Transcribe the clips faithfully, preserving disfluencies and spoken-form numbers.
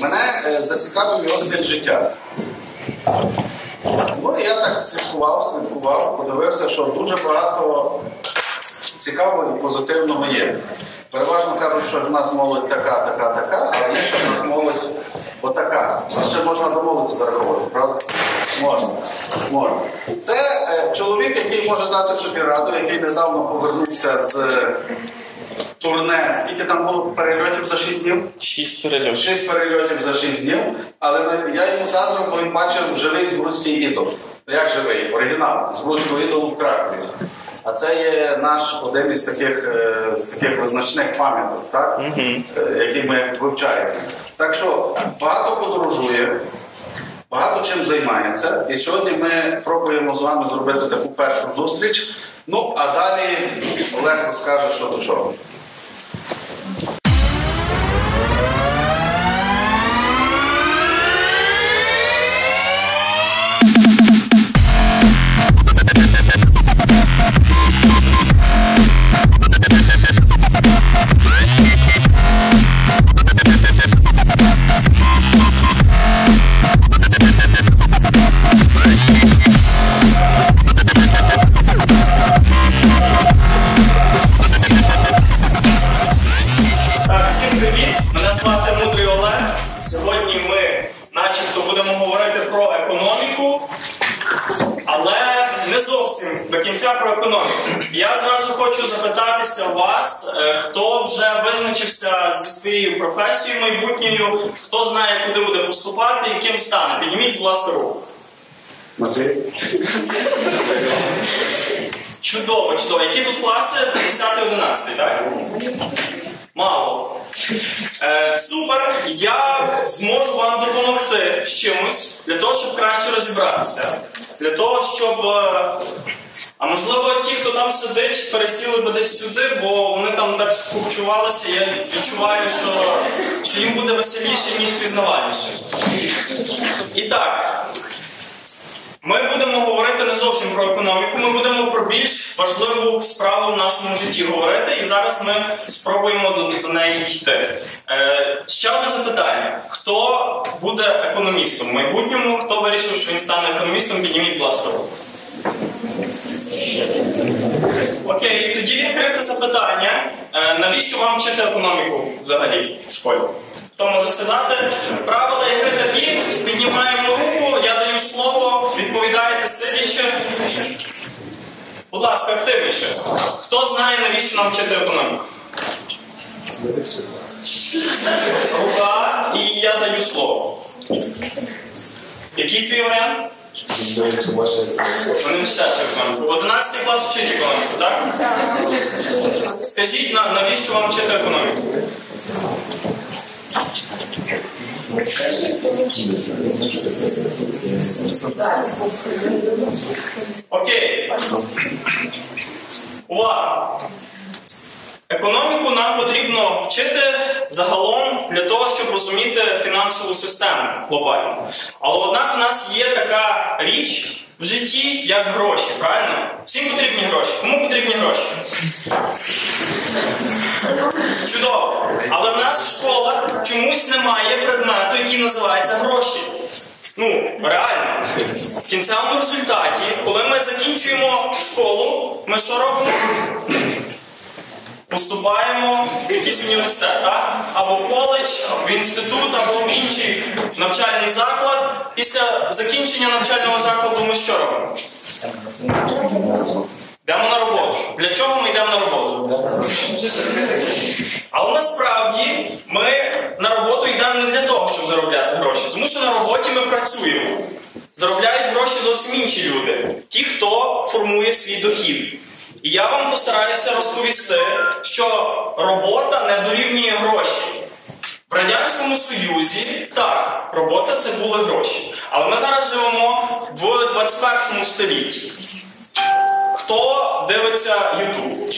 Мене е, зацікавив його стиль життя. Ну, я так слідкував, слідкував, подивився, що дуже багато цікавого і позитивного є. Переважно кажуть, що в нас молодь така, така, така, а є, що в нас молодь отака. Ще можна домовити зарахувати, правда? Можна. Можна. Це е, чоловік, який може дати собі раду, який недавно повернувся з е, турне. Скільки там було перельотів за шість днів? Шість перельотів. Шість перельотів за шість днів. Але я йому заздрив, бо він бачив живий збрудський ідол. Як живий? Оригінал. Збрудського ідолу в Кракові. А це є наш один із таких, з таких визначних пам'яток, так? Mm-hmm. Які ми вивчаємо. Так що багато подорожує, багато чим займається. І сьогодні ми пробуємо з вами зробити таку першу зустріч. Ну, а далі Олег розкаже, що до чого. До кінця про економіку. Я зразу хочу запитатися вас, хто вже визначився зі своєю професією майбутньою, хто знає, куди буде поступати і ким стане. Підніміть, будь ласка, руку. Матвій. Чудово, чудово. Які тут класи? десятий, одинадцятий, так? Мало. Е, супер. Я зможу вам допомогти з чимось, для того, щоб краще розібратися. Для того, щоб... А можливо, ті, хто там сидить, пересіли би десь сюди, бо вони там так скупчувалися, я відчуваю, що, що їм буде веселіше, ніж пізнавальніше. І так, ми будемо говорити не зовсім про економіку, ми будемо про більш важливу справу в нашому житті говорити, і зараз ми спробуємо до, до неї дійти. Е, ще одне запитання. Хто буде економістом в майбутньому? Хто вирішив, що він стане економістом? Підніміть, будь ласка, руку. Окей, тоді відкрите запитання. Е, навіщо вам вчити економіку взагалі в школі? Хто може сказати? Правила ігри такі. Піднімаємо руку, я даю слово, відповідаєте сидячи. Будь ласка, активніше. Хто знає, навіщо нам вчити економіку? Рука, і я даю слово. Який твій варіант? Вони не читають економіку. одинадцятий клас вчить економіку, так? Так. Скажіть, навіщо вам вчити економіку? Окей. Увага! Економіку нам потрібно вчити загалом для того, щоб розуміти фінансову систему глобально. Але однак у нас є така річ в житті, як гроші, правильно? Всім потрібні гроші. Кому потрібні гроші? Чудово. Але в нас в школах чомусь немає предмету, який називається гроші. Ну, реально. В кінцевому результаті, коли ми закінчуємо школу, ми що робимо? Поступаємо в якийсь університет, так? Або в коледж, в інститут, або в інший навчальний заклад. Після закінчення навчального закладу ми що робимо? Йдемо на роботу. Для чого ми йдемо на роботу? Але насправді ми на роботу йдемо не для того, щоб заробляти гроші. Тому що на роботі ми працюємо. Заробляють гроші зовсім інші люди. Ті, хто формує свій дохід. І я вам постараюся розповісти, що робота не дорівнює гроші. В Радянському Союзі, так, робота це були гроші. Але ми зараз живемо в двадцять першому столітті. Хто дивиться YouTube?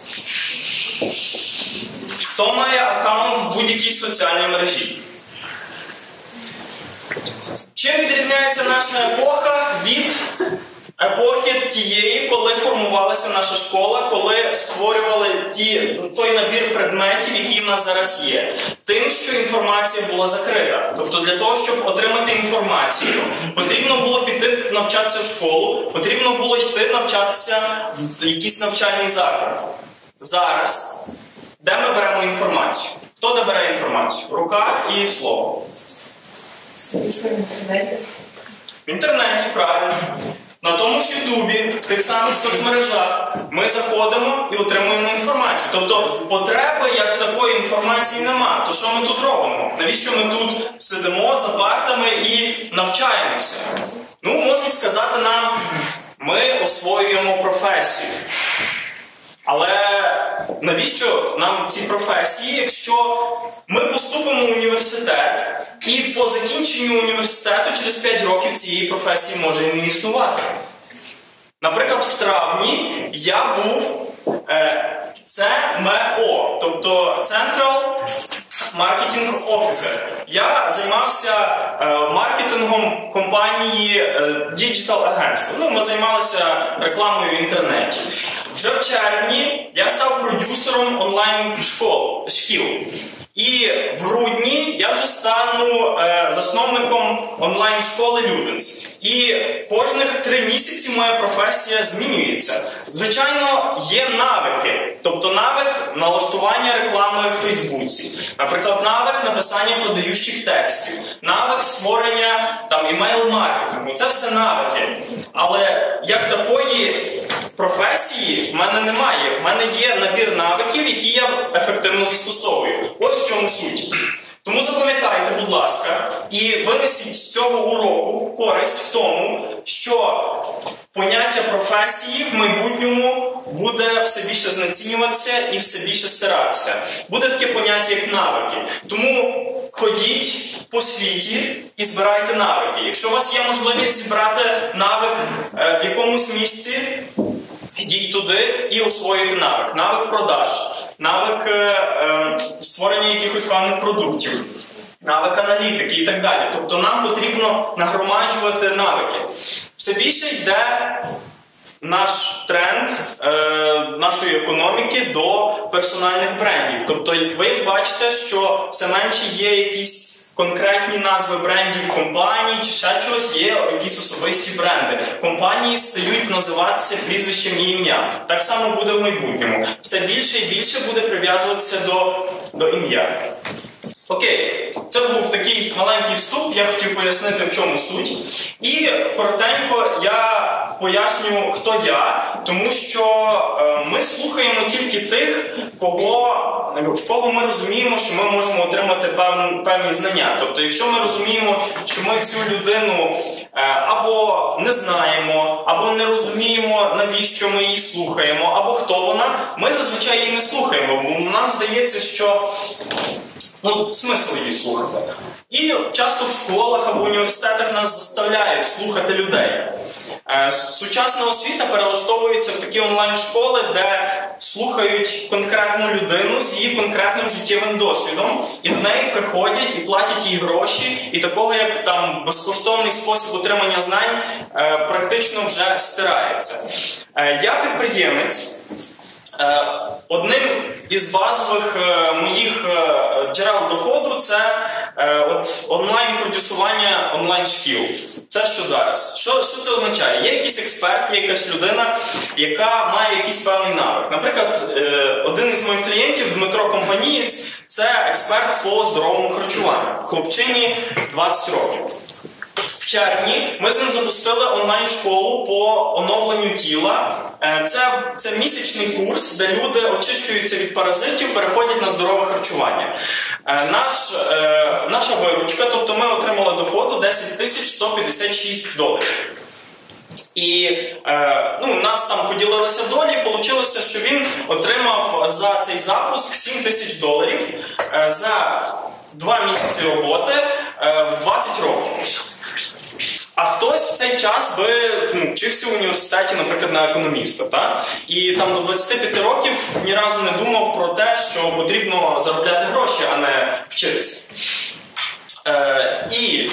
Хто має аккаунт в будь-якій соціальній мережі? Чим відрізняється наша епоха від епохи тієї, коли формувалася наша школа, коли створювали ті, той набір предметів, які в нас зараз є. Тим, що інформація була закрита. Тобто для того, щоб отримати інформацію, потрібно було піти навчатися в школу, потрібно було йти навчатися в якийсь навчальний заклад. Зараз, де ми беремо інформацію? Хто де бере інформацію? Рука і слово. В інтернеті. В інтернеті, правильно. На тому ж Ютубі, в тих самих соцмережах ми заходимо і отримуємо інформацію. Тобто потреби як в такої інформації нема. То що ми тут робимо? Навіщо ми тут сидимо за партами і навчаємося? Ну, можуть сказати нам, ми освоюємо професію. Але навіщо нам ці професії, якщо ми поступимо в університет і по закінченню університету через п'ять років цієї професії може і не існувати? Наприклад, в травні я був е, це ем е о, тобто Central Marketing Officer. Я займався е, маркетингом компанії е, Digital Agentство. Ну, ми займалися рекламою в інтернеті. Вже в червні я став продюсером онлайн-шкіл. І в грудні я вже стану е, засновником онлайн-школи Люденс. І кожних три місяці моя професія змінюється. Звичайно, є навики. Тобто навик налаштування реклами в Фейсбуці. Наприклад, навик написання продаючих текстів. Навик створення там імейл-маркетингу. Це все навики. Але як такої професії в мене немає. В мене є набір навиків, які я ефективно застосовую. Ось в чому суть. Тому запам'ятайте, будь ласка, і винесіть з цього уроку користь в тому, що поняття професії в майбутньому буде все більше знецінюватися і все більше стиратися. Буде таке поняття, як навики. Тому ходіть по світі і збирайте навики. Якщо у вас є можливість зібрати навик в якомусь місці, йдіть туди і освоюйте навик. Навик продаж, навик е, е, створення якихось певних продуктів, навик аналітики і так далі. Тобто нам потрібно нагромаджувати навики. Все більше йде наш тренд е, нашої економіки до персональних брендів. Тобто ви бачите, що все менше є якісь конкретні назви брендів компаній чи ще чогось, є якісь особисті бренди. Компанії стають називатися прізвищем і ім'ям. Так само буде в майбутньому. Все більше і більше буде прив'язуватися до, до ім'я. Окей, це був такий маленький вступ, я хотів пояснити, в чому суть. І коротенько я поясню, хто я, тому що е, ми слухаємо тільки тих, кого, в кого ми розуміємо, що ми можемо отримати певні, певні знання. Тобто, якщо ми розуміємо, що ми цю людину е, або не знаємо, або не розуміємо, навіщо ми її слухаємо, або хто вона, ми зазвичай її не слухаємо, бо нам здається, що ну, смисл її слухати. І часто в школах або в університетах нас заставляють слухати людей. Сучасна освіта перелаштовується в такі онлайн-школи, де слухають конкретну людину з її конкретним життєвим досвідом, і до неї приходять і платять їй гроші, і такого, як там безкоштовний спосіб отримання знань, практично вже стирається. Я підприємець. Одним із базових моїх джерел доходу це от онлайн-продюсування онлайн-шкіл. Це що зараз? Що, що це означає? Є якийсь експерт, є якась людина, яка має якийсь певний навик. Наприклад, один із моїх клієнтів, Дмитро Компанієць, це експерт по здоровому харчуванню. Хлопчині двадцять років. В червні ми з ним запустили онлайн-школу по оновленню тіла. Це, це місячний курс, де люди очищуються від паразитів, переходять на здорове харчування. Наш, наша виручка, тобто ми отримали доходу десять тисяч сто п'ятдесят шість доларів. І ну, нас там поділилися долі, і вийшло, що він отримав за цей запуск сім тисяч доларів за два місяці роботи в двадцять років. А хтось в цей час би ну, вчився в університеті, наприклад, на економіста. Та? І там до двадцяти п'яти років ні разу не думав про те, що потрібно заробляти гроші, а не вчитися. Е, і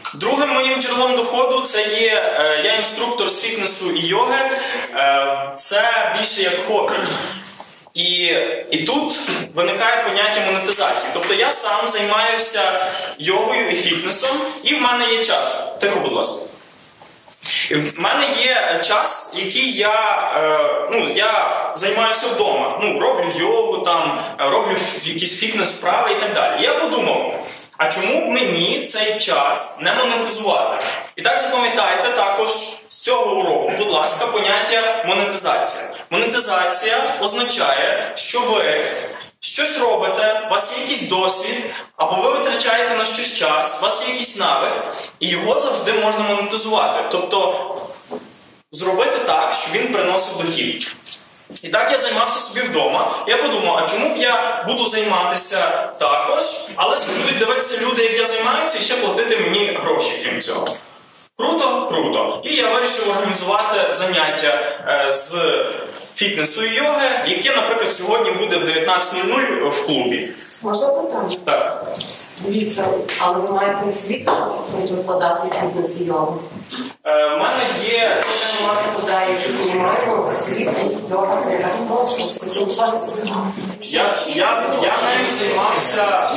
Другим моїм джерелом доходу це є, е, я інструктор з фітнесу і йоги, е, це більше як хобі. І, і тут виникає поняття монетизації. Тобто я сам займаюся йогою і фітнесом, і в мене є час. Тихо, будь ласка. І в мене є час, який я, е, ну, я займаюся вдома. Ну, роблю йогу, там, роблю якісь фітнес-вправи і так далі. Я подумав, а чому б мені цей час не монетизувати? І так запам'ятайте також з цього уроку, будь ласка, поняття монетизація. Монетизація означає, що ви щось робите, у вас є якийсь досвід, або ви витрачаєте на щось час, у вас є якийсь навик, і його завжди можна монетизувати. Тобто зробити так, щоб він приносив дохід. І так я займався собі вдома. Я подумав, а чому б я буду займатися також, але що будуть дивитися люди, як я займаюся, і ще платити мені гроші, крім цього. Круто? Круто. І я вирішив організувати заняття е, з фітнесу і йоги, яке, наприклад, сьогодні буде в дев'ятнадцята нуль нуль в клубі. Можна питання? Так. Дивіться, але ви маєте освіту, щоб викладати фітнес і йогу? Е, в мене є... Ви маєте подає, що немає освіту, йога, це так просто. Я, я, я нею займався...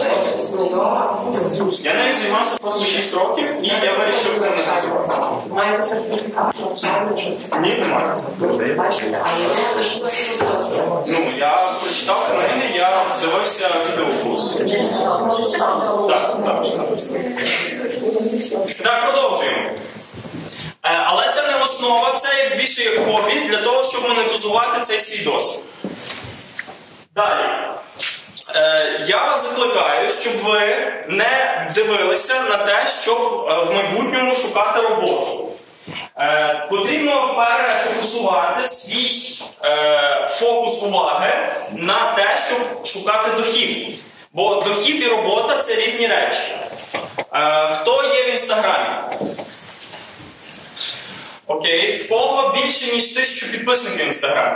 Я нею займався просто шість років, і я вирішив монетизувати. Маєте сертифікат, навчання, щось таке? Ні, немає. Бачите, а я що це? Ну, я прочитав книги, я дивився відеокурс. Так, так, так. Так, продовжуємо. Але це не основа, це більше як хобі для того, щоб монетизувати цей свій досвід. Далі. Я вас закликаю, щоб ви не дивилися на те, щоб в майбутньому шукати роботу. Е, потрібно перефокусувати свій е, фокус уваги на те, щоб шукати дохід. Бо дохід і робота – це різні речі. Е, хто є в Інстаграмі? Окей. В кого більше, ніж тисячу підписників в Інстаграмі?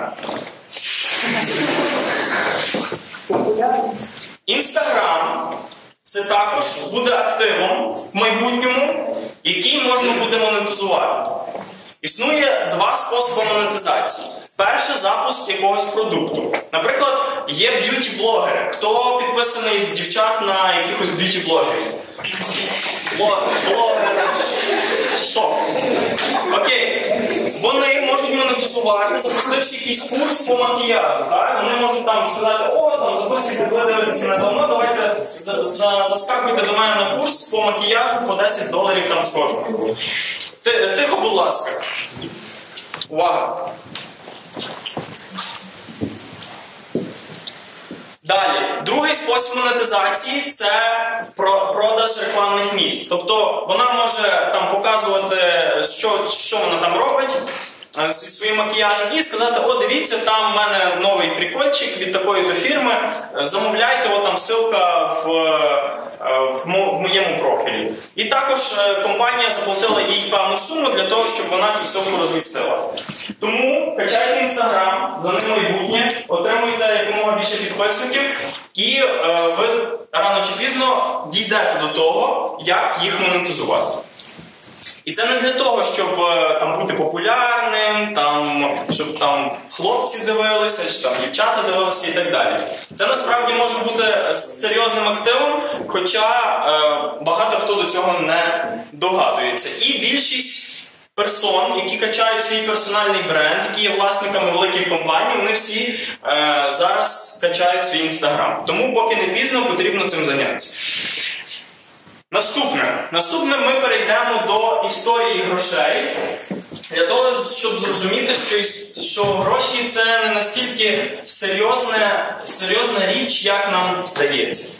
Інстаграм – це також буде активом в майбутньому, який можна буде монетизувати. Існує два способи монетизації. Перше – запуск якогось продукту. Наприклад, є б'юті-блогери. Хто підписаний з дівчат на якихось б'юті-блогерів? Блогери. Що? Окей. Вони можуть монетизувати, запустивши якийсь курс по макіяжу. Так? Вони можуть там сказати, о, там, запустите, ви дивитеся мене давно, давайте за, за, заскакуйте до мене на курс по макіяжу по десять доларів там з кожного. Тихо, будь ласка. Увага. Далі. Другий спосіб монетизації – це продаж рекламних місць. Тобто вона може там показувати, що, що вона там робить зі своїм макіяжем і сказати, о, дивіться, там в мене новий прикольчик від такої-то фірми, замовляйте, о, там ссылка в, в, в моєму профілі. І також компанія заплатила їй певну суму для того, щоб вона цю ссылку розмістила. Тому качайте Інстаграм, за ним майбутнє, отримуйте якомога більше підписників і е, ви рано чи пізно дійдете до того, як їх монетизувати. І це не для того, щоб там бути популярним, там, щоб там хлопці дивилися, чи там дівчата дивилися і так далі. Це насправді може бути серйозним активом, хоча е, багато хто до цього не догадується. І більшість персон, які качають свій персональний бренд, які є власниками великих компаній, вони всі е, зараз качають свій Інстаграм. Тому поки не пізно, потрібно цим зайнятися. Наступне. Наступне ми перейдемо до історії грошей. Для того, щоб зрозуміти, що, що гроші – це не настільки серйозна, серйозна річ, як нам здається.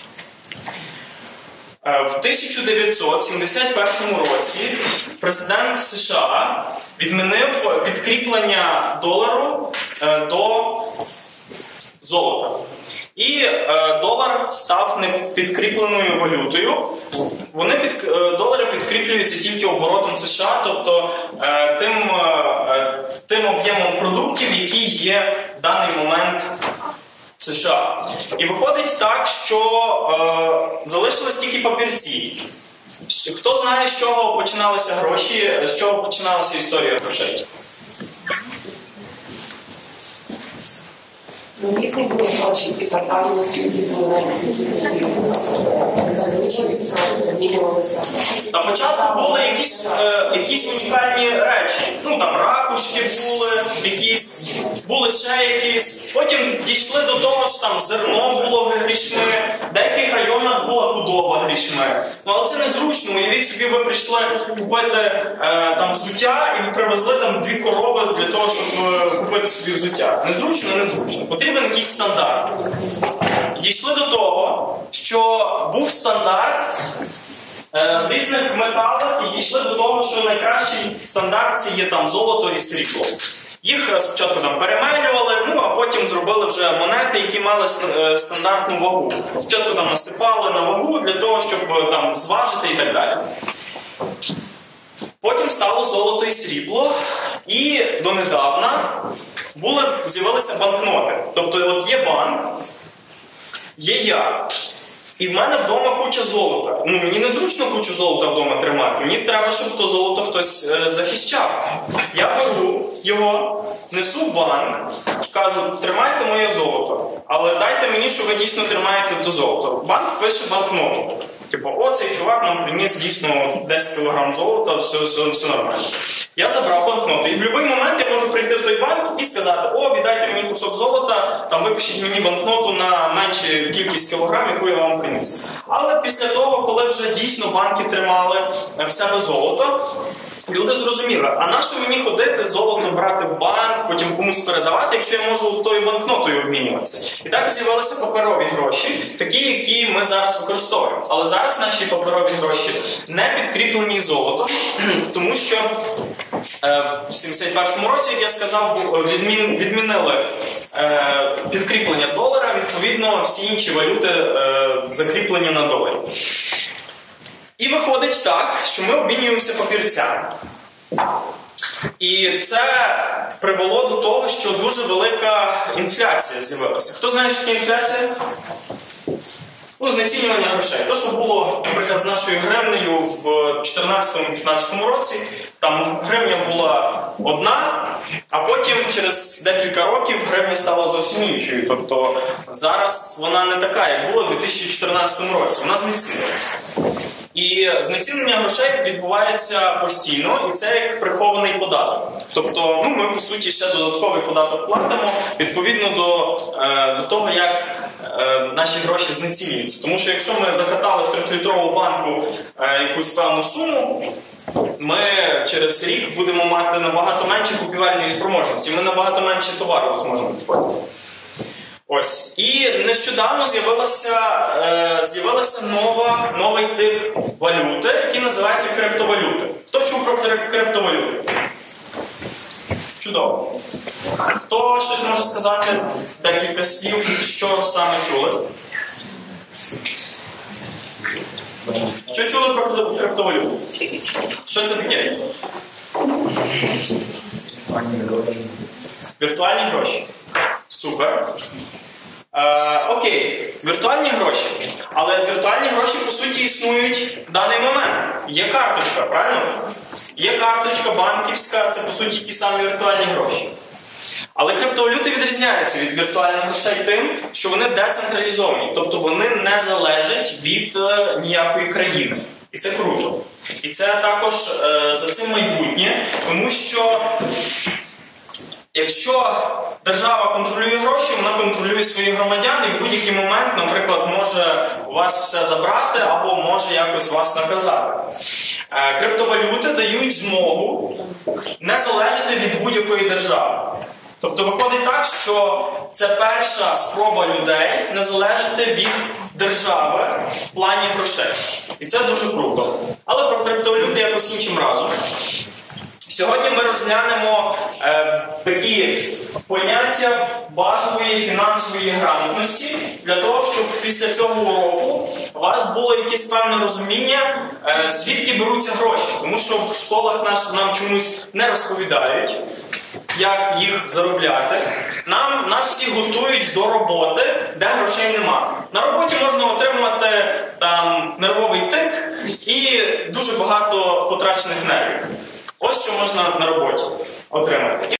В тисяча дев'ятсот сімдесят першому році президент США відмінив підкріплення долару до золота. І е, долар став непідкріпленою валютою. Вони під, е, долари підкріплюються тільки оборотом США, тобто е, тим, е, тим об'ємом продуктів, які є в даний момент в США. І виходить так, що е, залишились тільки папірці. Хто знає, з чого починалися гроші, з чого починалася історія грошей? Ну, різні були гроші, ті паркальні світі були, змінювалися. На початку були якісь, е, якісь унікальні речі. Ну, там ракушки були, якісь, були ще якісь. Потім дійшли до того, що там зерно було грішми, в деяких районах була худоба грішми. Ну, але це незручно. Уявіть собі, ви прийшли купити е, там взуття і ви привезли там дві корови для того, щоб е, купити собі взуття. Незручно, незручно. Потрібен якийсь стандарт. І дійшли до того, що був стандарт е, в різних металах, і дійшли до того, що найкращий стандарт це є там золото і срібло. Їх спочатку там перемелювали, ну а потім зробили вже монети, які мали стандартну вагу. Спочатку там насипали на вагу для того, щоб там зважити і так далі. Потім стало золото і срібло, і донедавна були, з'явилися банкноти. Тобто от є банк, є я. І в мене вдома куча золота. Ну, мені незручно кучу золота вдома тримати. Мені треба, щоб то золото хтось е, захищав. Я беру його, несу в банк, кажу, тримайте моє золото. Але дайте мені, що ви дійсно тримаєте то золото. Банк пише банкноту. Типу, о, цей чувак нам приніс дійсно десять кілограм золота, все, все, все нормально. Я забрав банкноту. І в будь-який момент я можу прийти в той банк і сказати, о, віддайте мені кусок золота, там випишіть мені банкноту на меншу кількість кілограм, яку я вам приніс. Але після того, коли вже дійсно банки тримали в себе золото, люди зрозуміли, а на що мені ходити, золото брати в банк, потім комусь передавати, якщо я можу тою банкнотою обмінюватися. І так з'явилися паперові гроші, такі, які ми зараз використовуємо. Але зараз наші паперові гроші не підкріплені золотом, тому що в сімдесят першому році, як я сказав, відмін, відмінили е, підкріплення долара, відповідно всі інші валюти е, закріплені на доларі. І виходить так, що ми обмінюємося папірцями. І це привело до того, що дуже велика інфляція з'явилася. Хто знає, що таке інфляція? Ну, знецінювання грошей. То, що було, наприклад, з нашою гривнею в чотирнадцятому-п'ятнадцятому році, там гривня була одна, а потім через декілька років гривня стала зовсім іншою. Тобто зараз вона не така, як була в дві тисячі чотирнадцятому році. Вона знецінилася. І знецінення грошей відбувається постійно, і це як прихований податок. Тобто, ну, ми, по суті, ще додатковий податок платимо, відповідно до, е, до того, як е, наші гроші знецінюються. Тому що якщо ми закатали в трьохлітрову банку е, якусь певну суму, ми через рік будемо мати набагато менше купівельної спроможності, ми набагато менше товару зможемо купити. Ось. І нещодавно з'явилася, е, з'явилася нова, новий тип валюти, який називається криптовалюти. Хто чув про криптовалюти? Чудово. Хто щось може сказати, декілька слів, що саме чули? Що чули про криптовалюту? Що це таке? Віртуальні гроші. Супер. Е, окей, віртуальні гроші. Але віртуальні гроші, по суті, існують в даний момент. Є карточка, правильно? Є карточка банківська, це, по суті, ті самі віртуальні гроші. Але криптовалюти відрізняються від віртуальних грошей тим, що вони децентралізовані. Тобто вони не залежать від е, ніякої країни. І це круто. І це також е, за цим майбутнє, тому що якщо держава контролює гроші, вона контролює своїх громадян і в будь-який момент, наприклад, може у вас все забрати або може якось вас наказати. Е, криптовалюти дають змогу не залежати від будь-якої держави. Тобто виходить так, що це перша спроба людей не залежати від держави в плані грошей. І це дуже круто. Але про криптовалюти якось іншим разом. Сьогодні ми розглянемо е, такі поняття базової фінансової грамотності для того, щоб після цього уроку у вас було якесь певне розуміння, е, звідки беруться гроші. Тому що в школах нас, нам чомусь не розповідають, як їх заробляти. Нам, нас всі готують до роботи, де грошей нема. На роботі можна отримати там нервовий тик і дуже багато потрачених нервів. Ось що можна на роботі отримати.